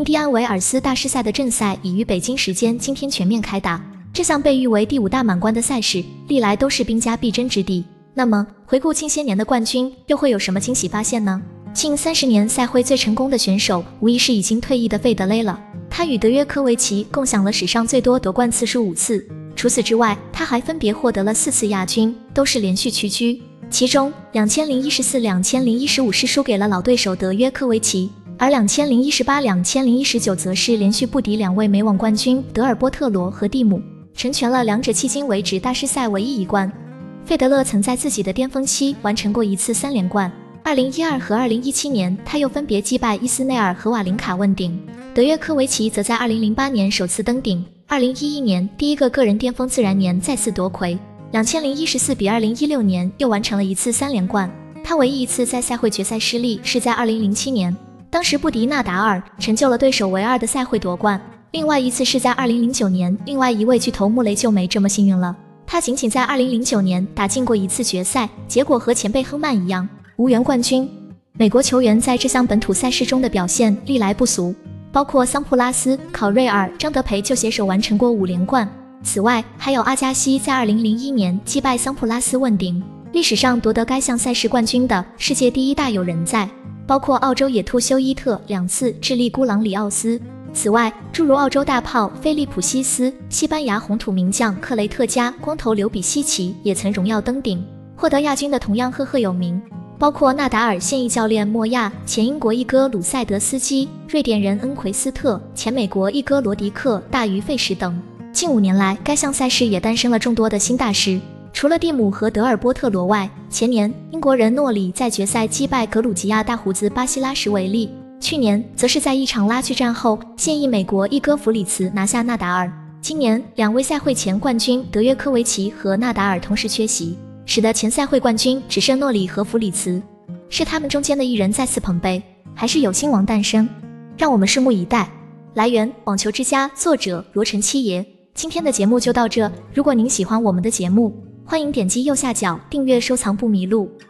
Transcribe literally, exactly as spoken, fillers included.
第安维尔斯大师赛的正赛已于北京时间今天全面开打。这项被誉为第五大满贯的赛事，历来都是兵家必争之地。那么，回顾近些年的冠军，又会有什么惊喜发现呢？近三十年赛会最成功的选手，无疑是已经退役的费德勒了。他与德约科维奇共享了史上最多夺冠次数五次。除此之外，他还分别获得了四次亚军，都是连续屈居。其中，两千零一十四、两千零一十五是输给了老对手德约科维奇，而两千零一十八、两千零一十九则是连续不敌两位美网冠军德尔波特罗和蒂姆，成全了两者迄今为止大师赛唯一一冠。费德勒曾在自己的巅峰期完成过一次三连冠，二零一二和二零一七年他又分别击败伊斯内尔和瓦林卡问鼎。德约科维奇则在二零零八年首次登顶，二零一一年第一个个人巅峰自然年再次夺魁，两千零一十四比二零一六年又完成了一次三连冠。他唯一一次在赛会决赛失利是在二零零七年，当时不敌纳达尔，成就了对手唯二的赛会夺冠。另外一次是在二零零九年，另外一位巨头穆雷就没这么幸运了。他仅仅在二零零九年打进过一次决赛，结果和前辈亨曼一样，无缘冠军。美国球员在这项本土赛事中的表现历来不俗，包括桑普拉斯、考瑞尔、张德培就携手完成过五连冠。此外，还有阿加西在二零零一年击败桑普拉斯问鼎。历史上夺得该项赛事冠军的世界第一大有人在，包括澳洲野兔休伊特两次，智利孤狼里奥斯。此外，诸如澳洲大炮菲利普西斯、西班牙红土名将克雷特加、光头刘比西奇也曾荣耀登顶。获得亚军的同样赫赫有名，包括纳达尔现役教练莫亚、前英国一哥鲁塞德斯基、瑞典人恩奎斯特、前美国一哥罗迪克、大鱼费什等。近五年来，该项赛事也诞生了众多的新大师。除了蒂姆和德尔波特罗外，前年英国人诺里在决赛击败格鲁吉亚大胡子巴西拉什为例，去年则是在一场拉锯战后，现役美国一哥弗里茨拿下纳达尔。今年两位赛会前冠军德约科维奇和纳达尔同时缺席，使得前赛会冠军只剩诺里和弗里茨。是他们中间的一人再次捧杯，还是有新王诞生？让我们拭目以待。来源：网球之家，作者罗晨七爷。今天的节目就到这，如果您喜欢我们的节目，欢迎点击右下角订阅收藏不迷路。